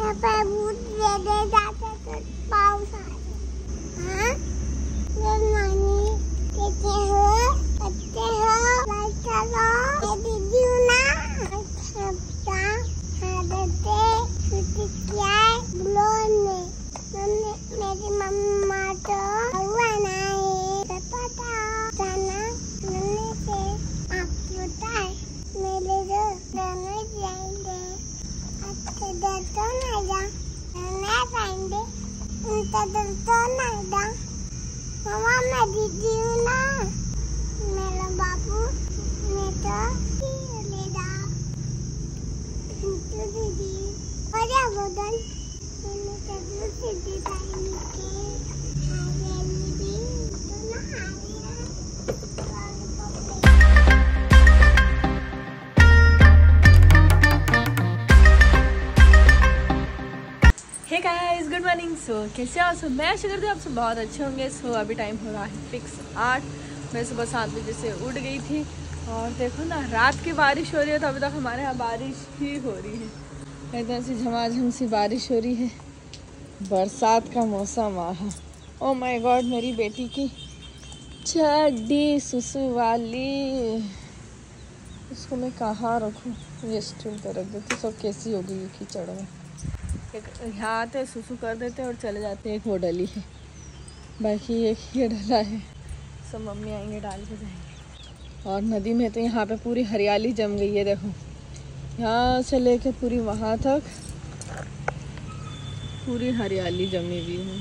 तरबूज ले दे जाते तो पाउस आए। हाँ नानी कहते हो लाइक करो दीदी ना अच्छा देते क्या बोलने मेरी मम्मा तो हुआ नहीं पता जाना मम्मी से आप बताए मेरे जो दोनों जाएंगे अच्छे डर तो नहीं जा मैं पाएंगे उनका डर तो नहीं जा मम्मा मैं दीदी हूँ ना मेरा बाबू मैं तो ले जा दीदी और क्या बोल मैंने तो दीदी पाएंगे hey guys good morning. So कैसे हो? सो मैं आशा करती हूँ आप सब बहुत अच्छे होंगे। सो अभी टाइम हो रहा है फिक्स 8। मैं सुबह 7 बजे से उठ गई थी और देखो ना रात की बारिश हो रही है तो अभी तक हमारे यहाँ बारिश ही हो रही है। एकदम से झमाझम सी बारिश हो रही है, बरसात का मौसम आ। ओ माय गॉड मेरी बेटी की चड्डी सुसु वाली, उसको मैं कहाँ रखूँ? ये स्टूल पर रख देती। सब कैसी होगी ये कीचड़ में। यहाँ आते सुसु कर देते और चले जाते। एक वो डली है, बाकी एक ये डला है। सब मम्मी आएंगे डाल के जाएंगे। और नदी में तो यहाँ पे पूरी हरियाली जम गई है। देखो यहाँ से लेके पूरी वहाँ तक पूरी हरियाली जमी हुई है।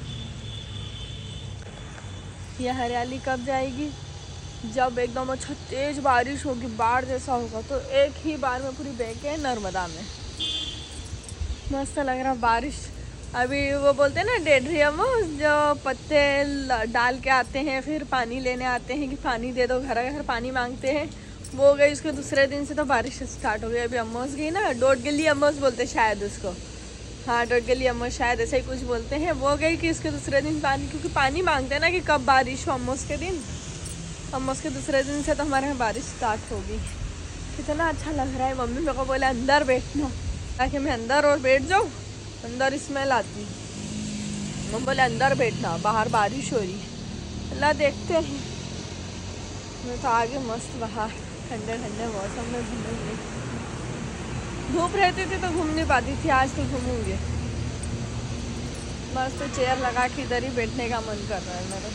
ये हरियाली कब जाएगी? जब एकदम अच्छा तेज बारिश होगी, बाढ़ जैसा होगा तो एक ही बार में पूरी बह के नर्मदा में। मस्त लग रहा बारिश। अभी वो बोलते हैं ना डेड्रियम, जो पत्ते डाल के आते हैं फिर पानी लेने आते हैं कि पानी दे दो, घर घर पानी मांगते हैं, वो गई। उसके दूसरे दिन से तो बारिश स्टार्ट हो गई। अभी अम्मोस गई ना, डोडगली अम्मोस बोलते शायद उसको। हाँ डोडगली अम्मोस शायद ऐसे ही कुछ बोलते हैं। वो गई कि उसके दूसरे दिन पानी, क्योंकि पानी मांगते हैं ना कि कब बारिश हो अम्मोस के दिन। अम्मोस के दूसरे दिन से तो हमारे यहाँ बारिश स्टार्ट होगी। कितना अच्छा लग रहा है। मम्मी मेरे को बोले अंदर बैठना, ताकि मैं अंदर और बैठ जाऊँ, अंदर स्मेल आती। मम्मी बोले अंदर बैठना, बाहर बारिश हो रही है। अल्लाह देखते हैं। मैं तो आगे मस्त बाहर ठंडे ठंडे मौसम में घूमूंगी। धूप रहती थी तो घूम नहीं पाती थी, आज तो घूमूंगी। मस्त चेयर लगा के इधर ही बैठने का मन कर रहा है मेरा।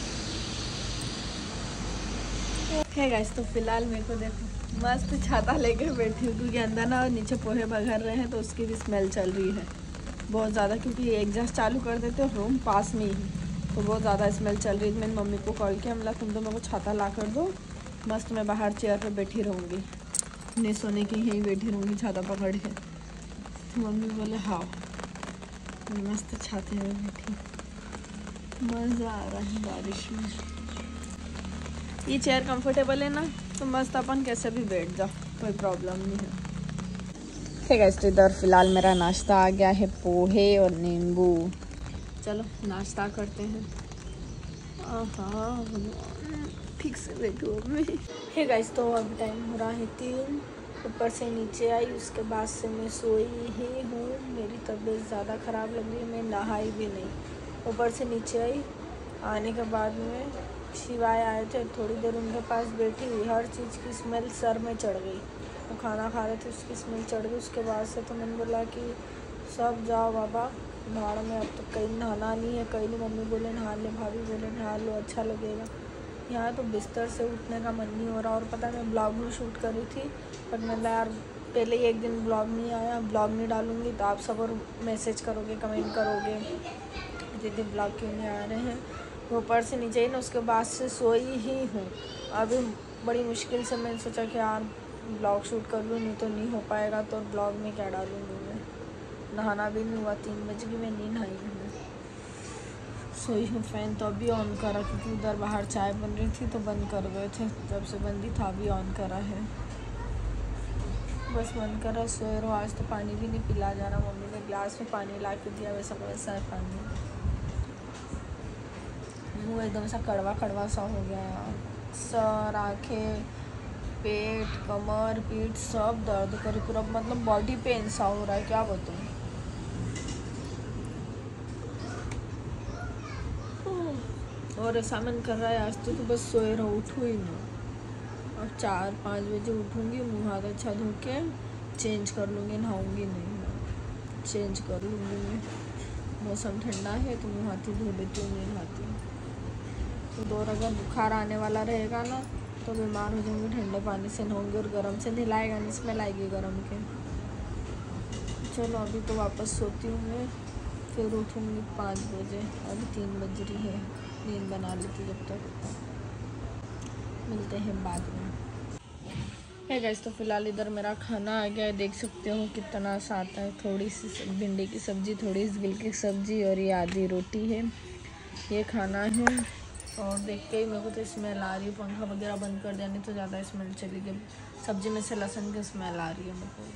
है गाइस, तो फिलहाल मेरे को देखो मस्त छाता लेके बैठी हूँ, क्योंकि अंदर ना नीचे पोहे बघर रहे हैं तो उसकी भी स्मेल चल रही है बहुत ज़्यादा। क्योंकि एग्जॉस्ट चालू कर देते हो रूम पास में ही, तो बहुत ज़्यादा स्मेल चल रही है। मैंने मम्मी को कॉल किया, मतलब तुम तो मेरे को छाता ला कर दो, मस्त मैं बाहर चेयर पे बैठी रहूँगी, नहीं सोने की यहीं बैठी रहूँगी छाता पकड़ के। तो मम्मी बोले हाँ, मस्त छाते में बैठी, मज़ा आ रहा है बारिश में। ये चेयर कंफर्टेबल है ना, तो मस्त अपन कैसे भी बैठ जाओ, कोई प्रॉब्लम नहीं है। ठीक है गाइस, इधर फिलहाल मेरा नाश्ता आ गया है, पोहे और नींबू। चलो नाश्ता करते हैं। हाँ ठीक से बैठो अभी। हे गाइस, तो अभी टाइम हो रहा है 3। ऊपर से नीचे आई, उसके बाद से मैं सोई ही हूँ। मेरी तबीयत ज़्यादा ख़राब लग रही है, मैं नहाई भी नहीं। ऊपर से नीचे आई, आने के बाद में शिवाय आए थे, थोड़ी देर उनके पास बैठी हुई। हर चीज़ की स्मेल सर में चढ़ गई। वो खाना खा रहे थे, उसकी स्मेल चढ़ गई। उसके बाद से तो मैंने बोला कि सब जाओ बाबा भाड़ में, अब तो कहीं नहाना नहीं है, कहीं नहीं। मम्मी बोले नहा ले, भाभी बोले नहा लो, अच्छा लगेगा। यहाँ तो बिस्तर से उठने का मन नहीं हो रहा। और पता मैं ब्लॉग भी शूट कर रही थी, बट मैंने यार पहले ही एक दिन ब्लॉग नहीं आया, ब्लॉग नहीं डालूँगी तो आप सब और मैसेज करोगे, कमेंट करोगे दीदी ब्लॉग क्यों नहीं आ रहे हैं। ऊपर से नीचे ही ना, उसके बाद से सोई ही हूँ। अभी बड़ी मुश्किल से मैंने सोचा कि यार ब्लॉग शूट कर लूँ, नहीं तो नहीं हो पाएगा, तो ब्लॉग में क्या डालूँगी मैं। नहाना भी नहीं हुआ, 3 बजे की मैं नहीं नहाई हूँ। सोई हूँ। फ़ैन तो अभी ऑन करा, क्योंकि उधर बाहर चाय बन रही थी तो बंद कर गए थे, जब से बंदी था अभी ऑन करा है। बस बंद करा, सोए रहो। आज तो पानी भी नहीं पिला जा रहा। मम्मी ने गिलास में पानी ला के दिया, वैसा वैसा है पानी। मुँह एकदम सा कड़वा कड़वा सा हो गया यार। सर, आँखें, पेट, कमर, पीठ सब दर्द करे पूरा, मतलब बॉडी पेन सा हो रहा है, क्या बताऊँ। और ऐसा मन कर रहा है आज तो बस सोए रहो, उठो ही नहीं। अब 4-5 बजे उठूँगी, मुँह हाथ अच्छा धो के चेंज कर लूँगी, नहाऊँगी नहीं, चेंज कर लूँगी मैं। मौसम ठंडा है तो मुँह हाथ ही धो लेती हूँ, नहीं नहाती हूँ। तो और अगर बुखार आने वाला रहेगा ना तो बीमार हो जाऊँगी, ठंडे पानी से नहाऊँगी और गर्म से नहलाएगा नहीं, स्मेल आएगी गर्म के। चलो अभी तो वापस सोती हूँ मैं, फिर उठूँगी 5 बजे। अभी 3 बज रही है, नींद बना लेती जब तक। मिलते हैं बाद में। है गाइस, तो फिलहाल इधर मेरा खाना आ गया है, देख सकते हो कितना सा आता है। थोड़ी सी भिंडी की सब्ज़ी, थोड़ी सी गिल की सब्ज़ी और ये आधी रोटी है, ये खाना है। और देख के ही मेरे को तो स्मेल आ रही है, पंखा वगैरह बंद कर दिया नहीं तो ज़्यादा स्मेल चलेगी। सब्ज़ी में से लहसुन की स्मेल आ रही है मेरे को।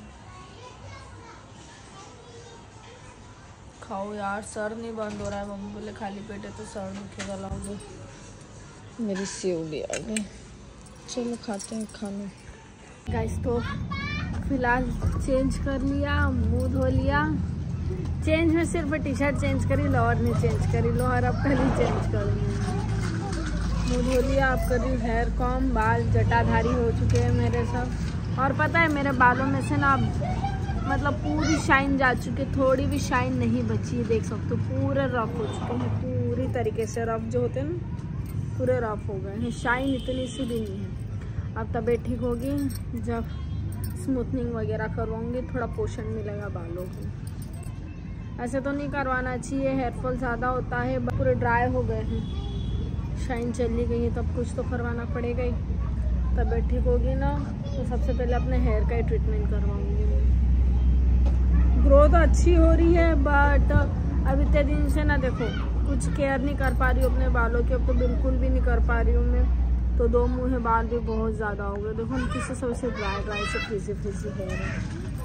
खाओ यार, सर नहीं बंद हो रहा है। मम्मी बोले खाली पेट है तो सर दुखेगा, लाओगे। मेरी सेवड़ी आ गई, चलो खाते हैं खाना। गाइस तो फिलहाल चेंज कर लिया, मुंह धो लिया। चेंज में सिर्फ टी शर्ट चेंज करी, लोअर नहीं चेंज करी, लोअर अब कल ही चेंज करूँगी। मुंह धो लिया, अब कर रही हूँ हेयर कॉम। बाल जटाधारी हो चुके हैं मेरे सब। और पता है मेरे बालों में से ना मतलब पूरी शाइन जा चुकी है, थोड़ी भी शाइन नहीं बची है। देख सकते हो पूरे रफ हो चुके हैं, पूरी तरीके से रफ जो होते हैं ना पूरे रफ हो गए हैं। शाइन इतनी सी भी नहीं है। अब तबीयत ठीक होगी जब स्मूथनिंग वगैरह करवाऊंगी, थोड़ा पोषण मिलेगा बालों को। ऐसे तो नहीं करवाना चाहिए, हेयरफॉल ज़्यादा होता है, पूरे ड्राई हो गए हैं, शाइन चली गई है, तब कुछ तो करवाना पड़ेगा ही। तबीयत ठीक होगी ना तो सबसे पहले अपने हेयर का ही ट्रीटमेंट करवाऊंगी। ग्रोथ अच्छी हो रही है बट अब इतने दिन से ना देखो कुछ केयर नहीं कर पा रही हूँ अपने बालों की। अब तो बिल्कुल भी नहीं कर पा रही हूँ मैं, तो 2 मुँह बाल भी बहुत ज़्यादा हो गए। देखो हम किसी सबसे ड्राई से फ्रिजी हेयर है।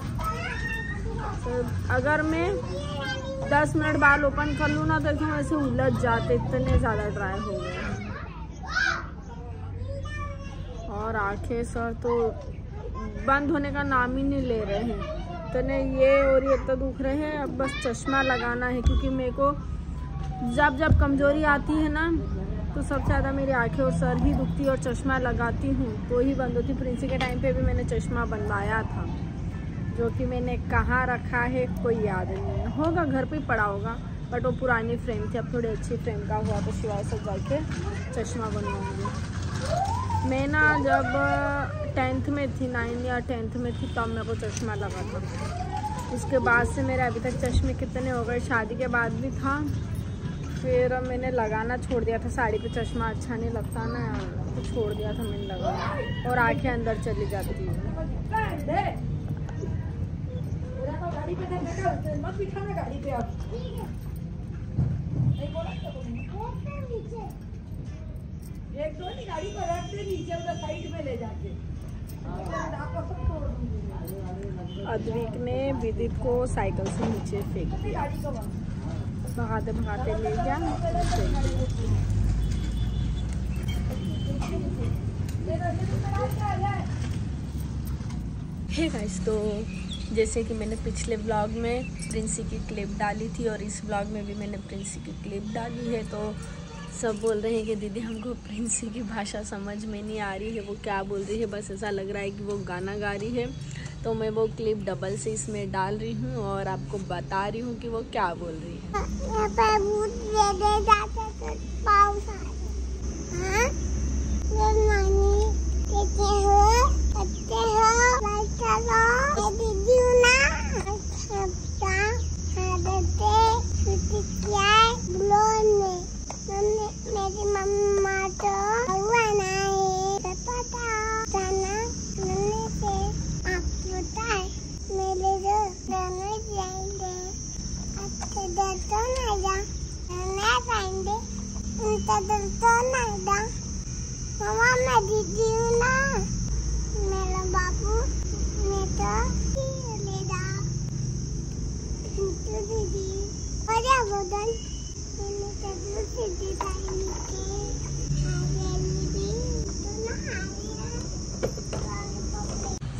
तो अगर मैं 10 मिनट बाल ओपन कर लूँ ना तो देखो ऐसे उलझ जाते, इतने ज़्यादा ड्राई हो गए हैं। और आंखें सर तो बंद होने का नाम ही नहीं ले रहे हैं, इतने ये और ये तो दुख रहे हैं। अब बस चश्मा लगाना है, क्योंकि मेरे को जब कमज़ोरी आती है ना तो सबसे ज़्यादा मेरी आंखें और सर ही दुखती है, और चश्मा लगाती हूँ तो ही बंद होती। प्रिंसी के टाइम पे भी मैंने चश्मा बनवाया था, जो कि मैंने कहाँ रखा है कोई याद नहीं है, होगा घर पे पड़ा होगा, बट वो पुरानी फ्रेम थी। अब थोड़ी अच्छी फ्रेम का हुआ तो शिवाय से जाके चश्मा बनवाऊँगी। मैं ना जब 10th में थी, 9 या 10th में थी, तब मेरे को चश्मा लगा था। उसके बाद से मेरे अभी तक चश्मे कितने हो गए, शादी के बाद भी था, फिर मैंने लगाना छोड़ दिया था। साड़ी पे चश्मा अच्छा नहीं लगता ना, तो छोड़ दिया था मैंने लगाना, और आंखें अंदर चली जाती है। एक तो नहीं गाड़ी पर रखते, नीचे उधर साइड में ले जाके अद्विक ने विदित को साइकिल से नीचे फेंक दिया, भगाते भगाते ले गया। हे गाइस, तो जैसे कि मैंने पिछले ब्लॉग में प्रिंसी की क्लिप डाली थी और इस ब्लॉग में भी मैंने प्रिंसी की क्लिप डाली है, तो सब बोल रहे हैं कि दीदी हमको प्रिंसी की भाषा समझ में नहीं आ रही है, वो क्या बोल रही है, बस ऐसा लग रहा है कि वो गाना गा रही है। तो मैं वो क्लिप डबल से इसमें डाल रही हूँ और आपको बता रही हूँ कि वो क्या बोल रही है। मेरी मम्मा तो बनाए पता जाना मम्मी से आप बताए मेरे जो गाने जाएंगे आपके डर तो नहीं जा मैं पाएंगे उनका डर तो नहीं जा मम्मा मैं दीदी हूँ ना मेरा बाबू मैं तो ले जा दीदी और क्या बोल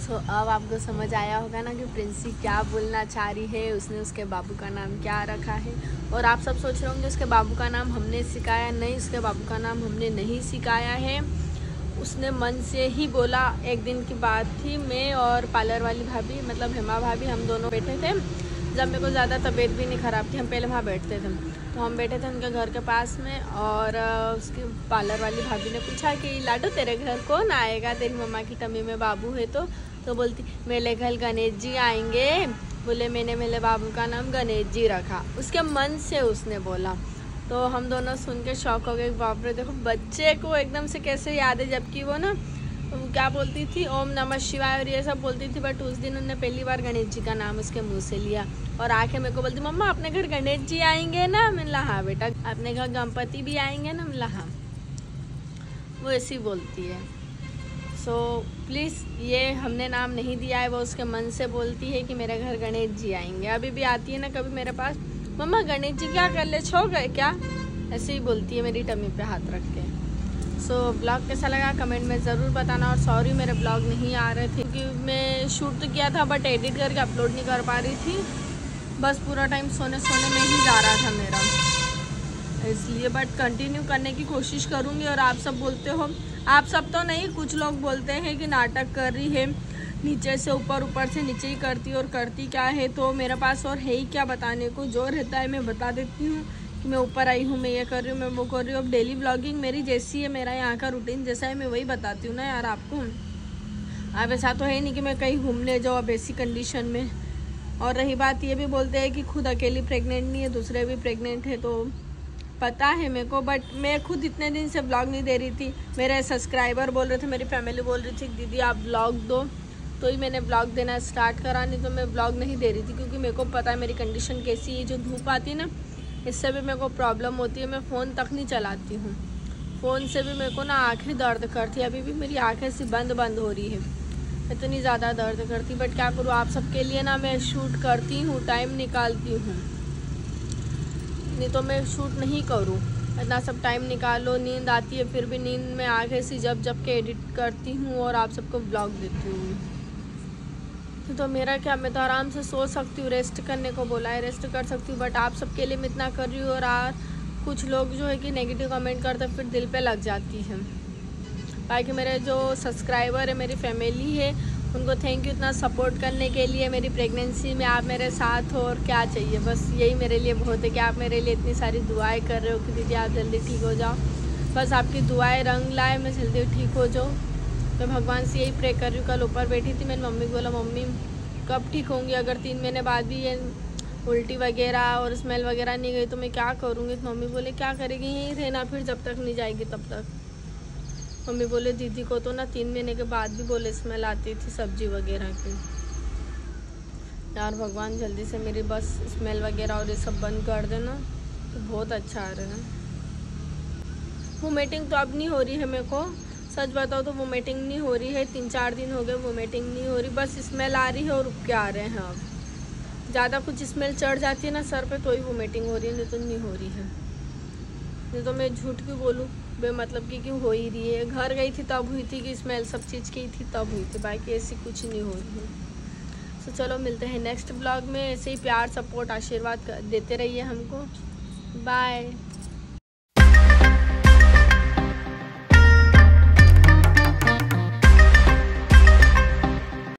सो अब आपको समझ आया होगा ना कि प्रिंसी क्या बोलना चाह रही है, उसने उसके बाबू का नाम क्या रखा है। और आप सब सोच रहे होंगे उसके बाबू का नाम हमने सिखाया, नहीं, उसके बाबू का नाम हमने नहीं सिखाया है, उसने मन से ही बोला। एक दिन की बात थी, मैं और पार्लर वाली भाभी मतलब हेमा भाभी हम दोनों बैठे थे, जब मेरे को ज़्यादा तबीयत भी नहीं ख़राब थी, हम पहले वहाँ बैठते थे, तो हम बैठे थे उनके घर के पास में। और उसकी पार्लर वाली भाभी ने पूछा कि लाडो तेरे घर कौन आएगा, तेरी मम्मा की टमी में बाबू है तो बोलती मेरे घर गणेश जी आएंगे। बोले मैंने मेरे बाबू का नाम गणेश जी रखा, उसके मन से उसने बोला। तो हम दोनों सुन के शौक हो गए, बाप रे देखो बच्चे को एकदम से कैसे याद है, जबकि वो ना क्या बोलती थी ओम नमः शिवाय और ये सब बोलती थी, बट उस दिन उन्होंने पहली बार गणेश जी का नाम उसके मुंह से लिया और आके मेरे को बोलती मम्मा अपने घर गणेश जी आएंगे ना। मैंने कहा हाँ बेटा, अपने घर गणपति भी आएंगे ना। मैंने कहा हाँ, वो ऐसी बोलती है। सो प्लीज़, ये हमने नाम नहीं दिया है, वो उसके मन से बोलती है कि मेरे घर गणेश जी आएंगे। अभी भी आती है ना कभी मेरे पास, मम्मा गणेश जी क्या कर ले, छो गए क्या, ऐसे ही बोलती है मेरी टमी पे हाथ रख के। सो ब्लॉग कैसा लगा कमेंट में ज़रूर बताना। और सॉरी मेरे ब्लॉग नहीं आ रहे थे क्योंकि मैं शूट तो किया था बट एडिट करके अपलोड नहीं कर पा रही थी, बस पूरा टाइम सोने में ही जा रहा था मेरा, इसलिए। बट कंटिन्यू करने की कोशिश करूँगी। और आप सब बोलते हो, आप सब तो नहीं, कुछ लोग बोलते हैं कि नाटक कर रही है, नीचे से ऊपर, ऊपर से नीचे ही करती और करती क्या है। तो मेरे पास और है ही क्या बताने को, जो रहता है मैं बता देती हूँ कि मैं ऊपर आई हूँ, मैं ये कर रही हूँ, मैं वो कर रही हूँ। अब डेली ब्लॉगिंग मेरी जैसी है, मेरा यहाँ का रूटीन जैसा है, मैं वही बताती हूँ ना यार आपको। अब ऐसा तो है नहीं कि मैं कहीं घूमने जाऊँ अब ऐसी कंडीशन में। और रही बात, ये भी बोलते हैं कि खुद अकेली प्रेग्नेंट नहीं है, दूसरे भी प्रेग्नेंट है, तो पता है मेरे को, बट मैं खुद इतने दिन से ब्लॉग नहीं दे रही थी। मेरे सब्सक्राइबर बोल रहे थे, मेरी फैमिली बोल रही थी दीदी आप ब्लॉग दो, तो ही मैंने ब्लॉग देना स्टार्ट करा, नहीं तो मैं ब्लॉग नहीं दे रही थी। क्योंकि मेरे को पता है मेरी कंडीशन कैसी है, जो धूप आती है ना इससे भी मेरे को प्रॉब्लम होती है, मैं फ़ोन तक नहीं चलाती हूँ, फ़ोन से भी मेरे को ना आँखें दर्द करती है। अभी भी मेरी आँखें सी बंद हो रही है, इतनी ज़्यादा दर्द करती। बट क्या करूँ, आप सबके लिए ना मैं शूट करती हूँ, टाइम निकालती हूँ, नहीं तो मैं शूट नहीं करूँ। इतना सब टाइम निकालो, नींद आती है, फिर भी नींद में आगे से जब के एडिट करती हूँ और आप सबको ब्लॉग देती हूँ। तो मेरा क्या, मैं तो आराम से सो सकती हूँ, रेस्ट करने को बोला है, रेस्ट कर सकती हूँ, बट आप सबके लिए मैं इतना कर रही हूँ। और कुछ लोग जो है कि नेगेटिव कमेंट करते फिर दिल पे लग जाती है। बाकी मेरे जो सब्सक्राइबर है, मेरी फैमिली है, उनको थैंक यू इतना सपोर्ट करने के लिए। मेरी प्रेगनेंसी में आप मेरे साथ हो, और क्या चाहिए, बस यही मेरे लिए बहुत है कि आप मेरे लिए इतनी सारी दुआएं कर रहे हो कि दीदी आप जल्दी ठीक हो जाओ। बस आपकी दुआएं रंग लाए, मैं जल्दी ठीक हो जाऊँ। मैं भगवान से यही प्रे कर रही हूँ। कल ऊपर बैठी थी, मैंने मम्मी को बोला मम्मी कब ठीक होंगी, अगर 3 महीने बाद भी ये उल्टी वगैरह और स्मेल वगैरह नहीं गई तो मैं क्या करूँगी। तो मम्मी बोले क्या करेगी, यहीं रहना फिर जब तक नहीं जाएगी तब तक। मम्मी बोले दीदी को तो ना 3 महीने के बाद भी बोले स्मेल आती थी सब्जी वगैरह की। यार भगवान जल्दी से मेरी बस स्मेल वगैरह और ये सब बंद कर देना तो बहुत अच्छा आ रहा है। वोमिटिंग तो अब नहीं हो रही है, मेरे को सच बताओ तो वोमिटिंग नहीं हो रही है। 3-4 दिन हो गए वोमिटिंग नहीं हो रही, बस स्मेल आ रही है और रुक के आ रहे हैं। अब ज़्यादा कुछ स्मेल चढ़ जाती है ना सर पे तो ही वोमिटिंग हो रही है, नहीं तो नहीं हो रही है। नहीं तो मैं झूठ क्यों बोलूँ, बेमतलब की क्यों हो ही रही है। घर गई थी तब हुई थी कि स्मेल सब चीज़ की थी तब हुई थी, बाकी ऐसी कुछ नहीं हो रही है। तो चलो मिलते हैं नेक्स्ट ब्लॉग में, ऐसे ही प्यार सपोर्ट आशीर्वाद देते रहिए हमको। बाय।